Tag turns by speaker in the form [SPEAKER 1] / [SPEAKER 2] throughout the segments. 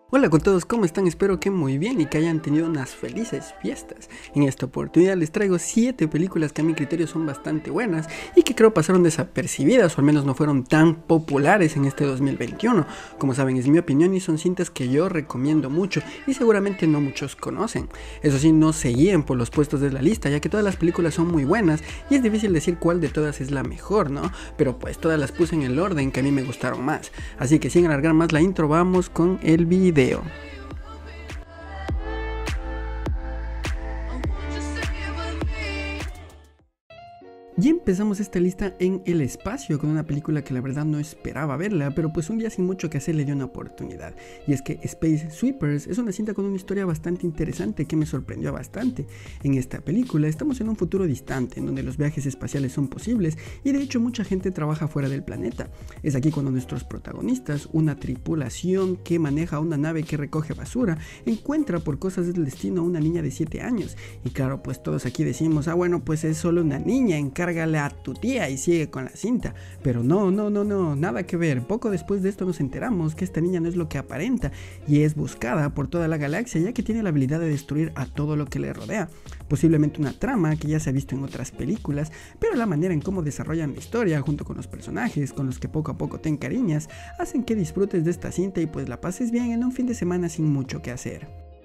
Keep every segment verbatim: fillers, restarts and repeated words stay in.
[SPEAKER 1] Hola con todos, ¿cómo están? Espero que muy bien y que hayan tenido unas felices fiestas. En esta oportunidad les traigo siete películas que a mi criterio son bastante buenas y que creo pasaron desapercibidas o al menos no fueron tan populares en este dos mil veintiuno. Como saben, es mi opinión y son cintas que yo recomiendo mucho y seguramente no muchos conocen. Eso sí, no se guíen por los puestos de la lista, ya que todas las películas son muy buenas y es difícil decir cuál de todas es la mejor, ¿no? Pero pues todas las puse en el orden que a mí me gustaron más. Así que sin alargar más la intro, vamos con el video. Y empezamos esta lista en el espacio con una película que la verdad no esperaba verla, pero pues un día sin mucho que hacer le dio una oportunidad. Y es que Space Sweepers es una cinta con una historia bastante interesante que me sorprendió bastante. En esta película estamos en un futuro distante en donde los viajes espaciales son posibles y de hecho mucha gente trabaja fuera del planeta. Es aquí cuando nuestros protagonistas, una tripulación que maneja una nave que recoge basura, encuentra por cosas del destino a una niña de siete años. Y claro, pues todos aquí decimos, ah bueno, pues es solo una niña, encarga a tu tía y sigue con la cinta. Pero no, no, no, no, nada que ver. Poco después de esto nos enteramos que esta niña no es lo que aparenta y es buscada por toda la galaxia, ya que tiene la habilidad de destruir a todo lo que le rodea. Posiblemente una trama que ya se ha visto en otras películas, pero la manera en cómo desarrollan la historia junto con los personajes con los que poco a poco te encariñas hacen que disfrutes de esta cinta y pues la pases bien en un fin de semana sin mucho que hacer.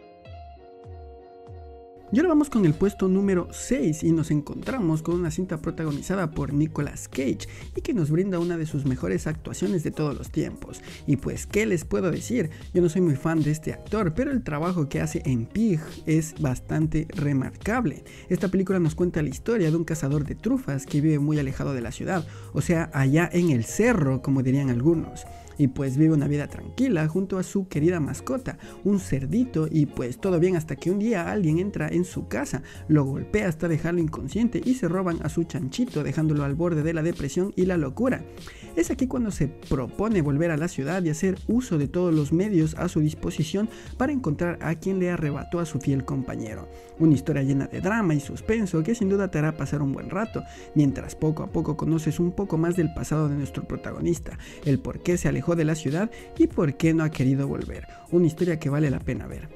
[SPEAKER 1] Y ahora vamos con el puesto número seis y nos encontramos con una cinta protagonizada por Nicolas Cage y que nos brinda una de sus mejores actuaciones de todos los tiempos. Y pues, ¿qué les puedo decir? Yo no soy muy fan de este actor, pero el trabajo que hace en Pig es bastante remarcable. Esta película nos cuenta la historia de un cazador de trufas que vive muy alejado de la ciudad, o sea, allá en el cerro, como dirían algunos. Y pues vive una vida tranquila junto a su querida mascota, un cerdito, y pues todo bien hasta que un día alguien entra en su casa, lo golpea hasta dejarlo inconsciente y se roban a su chanchito dejándolo al borde de la depresión y la locura. Es aquí cuando se propone volver a la ciudad y hacer uso de todos los medios a su disposición para encontrar a quien le arrebató a su fiel compañero. Una historia llena de drama y suspenso que sin duda te hará pasar un buen rato, mientras poco a poco conoces un poco más del pasado de nuestro protagonista, el por qué se alejó de la ciudad y por qué no ha querido volver. Una historia que vale la pena ver.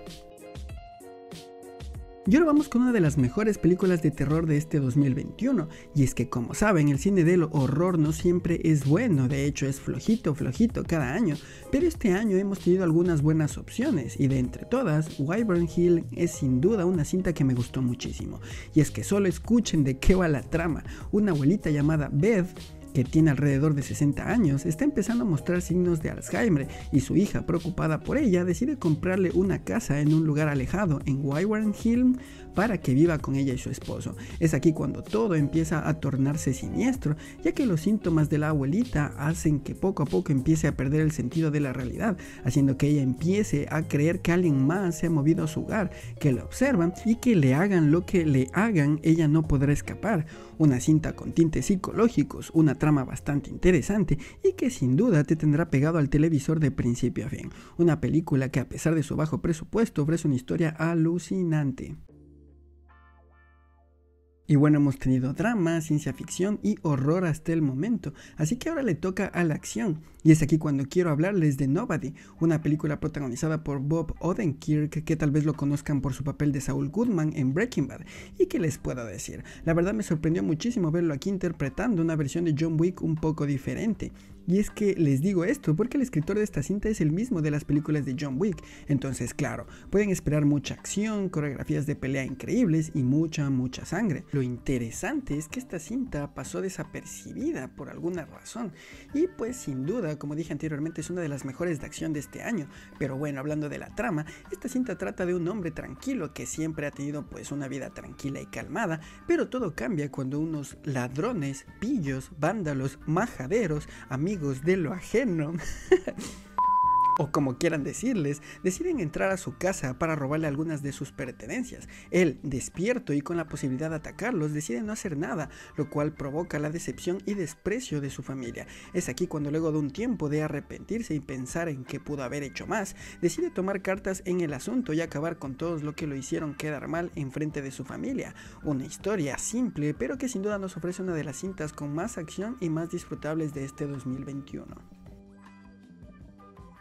[SPEAKER 1] Y ahora vamos con una de las mejores películas de terror de este dos mil veintiuno, y es que como saben el cine del horror no siempre es bueno, de hecho es flojito flojito cada año, pero este año hemos tenido algunas buenas opciones y de entre todas Wyvern Hill es sin duda una cinta que me gustó muchísimo, y es que solo escuchen de qué va la trama. Una abuelita llamada Beth, que tiene alrededor de sesenta años, está empezando a mostrar signos de Alzheimer y su hija, preocupada por ella, decide comprarle una casa en un lugar alejado en Wyvern Hill para que viva con ella y su esposo. Es aquí cuando todo empieza a tornarse siniestro, ya que los síntomas de la abuelita hacen que poco a poco empiece a perder el sentido de la realidad, haciendo que ella empiece a creer que alguien más se ha movido a su hogar, que la observan y que le hagan lo que le hagan, ella no podrá escapar. Una cinta con tintes psicológicos, una trama bastante interesante y que sin duda te tendrá pegado al televisor de principio a fin. Una película que a pesar de su bajo presupuesto ofrece una historia alucinante. Y bueno, hemos tenido drama, ciencia ficción y horror hasta el momento, así que ahora le toca a la acción. Y es aquí cuando quiero hablarles de Nobody, una película protagonizada por Bob Odenkirk, que tal vez lo conozcan por su papel de Saul Goodman en Breaking Bad. ¿Y qué les puedo decir? La verdad me sorprendió muchísimo verlo aquí interpretando una versión de John Wick un poco diferente. Y es que les digo esto porque el escritor de esta cinta es el mismo de las películas de John Wick, entonces claro, pueden esperar mucha acción, coreografías de pelea increíbles y mucha, mucha sangre. Lo interesante es que esta cinta pasó desapercibida por alguna razón y pues sin duda, como dije anteriormente, es una de las mejores de acción de este año. Pero bueno, hablando de la trama, esta cinta trata de un hombre tranquilo que siempre ha tenido pues una vida tranquila y calmada, pero todo cambia cuando unos ladrones, pillos, vándalos, majaderos, amigos de lo ajeno o como quieran decirles, deciden entrar a su casa para robarle algunas de sus pertenencias. Él, despierto y con la posibilidad de atacarlos, decide no hacer nada, lo cual provoca la decepción y desprecio de su familia. Es aquí cuando luego de un tiempo de arrepentirse y pensar en que pudo haber hecho más, decide tomar cartas en el asunto y acabar con todos lo que lo hicieron quedar mal en frente de su familia. Una historia simple, pero que sin duda nos ofrece una de las cintas con más acción y más disfrutables de este dos mil veintiuno.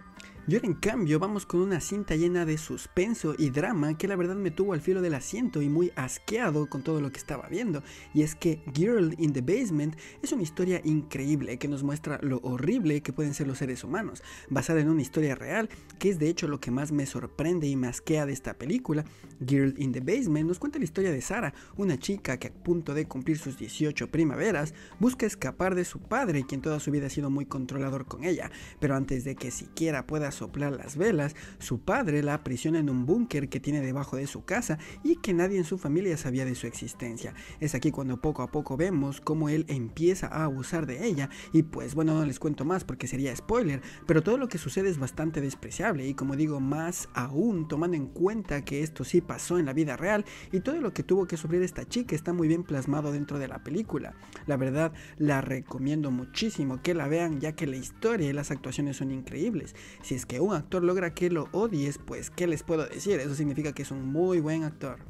[SPEAKER 1] Y ahora en cambio vamos con una cinta llena de suspenso y drama que la verdad me tuvo al filo del asiento y muy asqueado con todo lo que estaba viendo. Y es que Girl in the Basement es una historia increíble que nos muestra lo horrible que pueden ser los seres humanos, basada en una historia real, que es de hecho lo que más me sorprende y me asquea de esta película. Girl in the Basement nos cuenta la historia de Sarah, una chica que a punto de cumplir sus dieciocho primaveras busca escapar de su padre, quien toda su vida ha sido muy controlador con ella, pero antes de que siquiera pueda soplar las velas, su padre la aprisiona en un búnker que tiene debajo de su casa y que nadie en su familia sabía de su existencia. Es aquí cuando poco a poco vemos cómo él empieza a abusar de ella y pues bueno, no les cuento más porque sería spoiler, pero todo lo que sucede es bastante despreciable y como digo, más aún tomando en cuenta que esto sí pasó en la vida real y todo lo que tuvo que sufrir esta chica está muy bien plasmado dentro de la película. La verdad la recomiendo muchísimo que la vean, ya que la historia y las actuaciones son increíbles. Si es que un actor logra que lo odies, pues ¿qué les puedo decir? Eso significa que es un muy buen actor.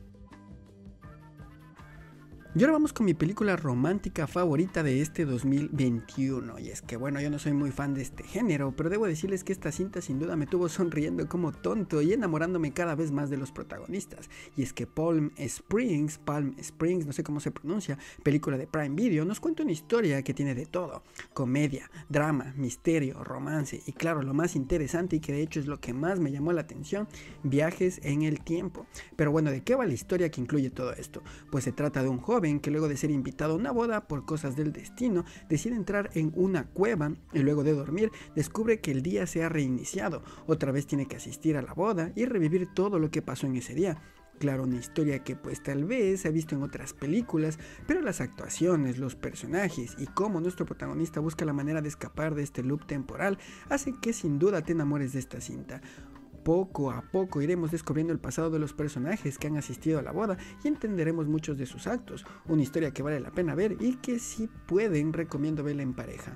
[SPEAKER 1] Y ahora vamos con mi película romántica favorita de este dos mil veintiuno. Y es que bueno, yo no soy muy fan de este género, pero debo decirles que esta cinta sin duda me tuvo sonriendo como tonto y enamorándome cada vez más de los protagonistas. Y es que Palm Springs, Palm Springs, no sé cómo se pronuncia, película de Prime Video, nos cuenta una historia que tiene de todo: comedia, drama, misterio, romance y claro, lo más interesante y que de hecho es lo que más me llamó la atención, viajes en el tiempo. Pero bueno, ¿de qué va la historia que incluye todo esto? Pues se trata de un joven que luego de ser invitado a una boda por cosas del destino decide entrar en una cueva y luego de dormir descubre que el día se ha reiniciado. Otra vez tiene que asistir a la boda y revivir todo lo que pasó en ese día. Claro, una historia que pues tal vez se ha visto en otras películas, pero las actuaciones, los personajes y cómo nuestro protagonista busca la manera de escapar de este loop temporal hace que sin duda te enamores de esta cinta. Poco a poco iremos descubriendo el pasado de los personajes que han asistido a la boda y entenderemos muchos de sus actos. Una historia que vale la pena ver y que si pueden recomiendo verla en pareja.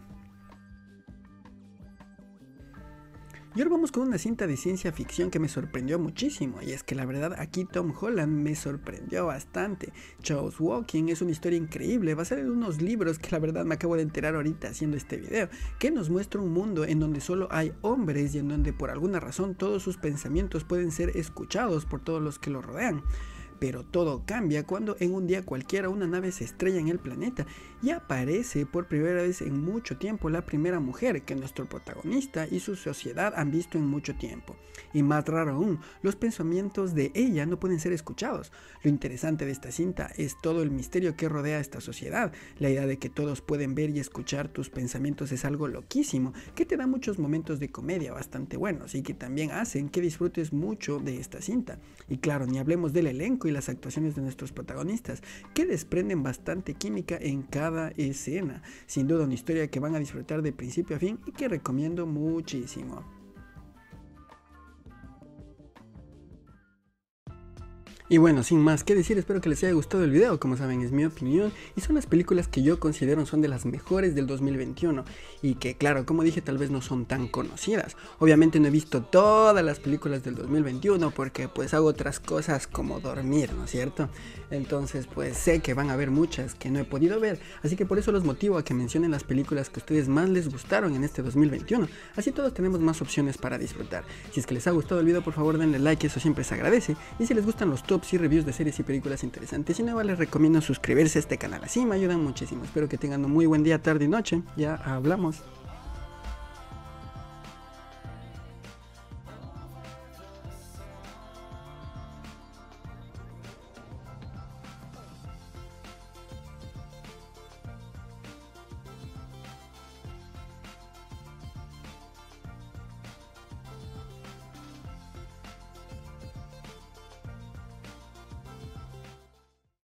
[SPEAKER 1] Y ahora vamos con una cinta de ciencia ficción que me sorprendió muchísimo, y es que la verdad aquí Tom Holland me sorprendió bastante. Chaos Walking es una historia increíble basada en unos libros que la verdad me acabo de enterar ahorita haciendo este video, que nos muestra un mundo en donde solo hay hombres y en donde por alguna razón todos sus pensamientos pueden ser escuchados por todos los que lo rodean. Pero todo cambia cuando en un día cualquiera una nave se estrella en el planeta y aparece por primera vez en mucho tiempo la primera mujer que nuestro protagonista y su sociedad han visto en mucho tiempo. Y más raro aún, los pensamientos de ella no pueden ser escuchados. Lo interesante de esta cinta es todo el misterio que rodea a esta sociedad. La idea de que todos pueden ver y escuchar tus pensamientos es algo loquísimo, que te da muchos momentos de comedia bastante buenos y que también hacen que disfrutes mucho de esta cinta. Y claro, ni hablemos del elenco y las actuaciones de nuestros protagonistas, que desprenden bastante química en cada escena. Sin duda una historia que van a disfrutar de principio a fin y que recomiendo muchísimo. Y bueno, sin más que decir, espero que les haya gustado el video. Como saben, es mi opinión y son las películas que yo considero son de las mejores del dos mil veintiuno y que claro, como dije, tal vez no son tan conocidas. Obviamente no he visto todas las películas del dos mil veintiuno porque pues hago otras cosas como dormir, ¿no es cierto? Entonces pues sé que van a haber muchas que no he podido ver, así que por eso los motivo a que mencionen las películas que a ustedes más les gustaron en este dos mil veintiuno. Así todos tenemos más opciones para disfrutar. Si es que les ha gustado el video, por favor denle like, eso siempre se agradece. Y si les gustan los tops y reviews de series y películas interesantes, si no, les recomiendo suscribirse a este canal, así me ayudan muchísimo. Espero que tengan un muy buen día, tarde y noche. Ya hablamos.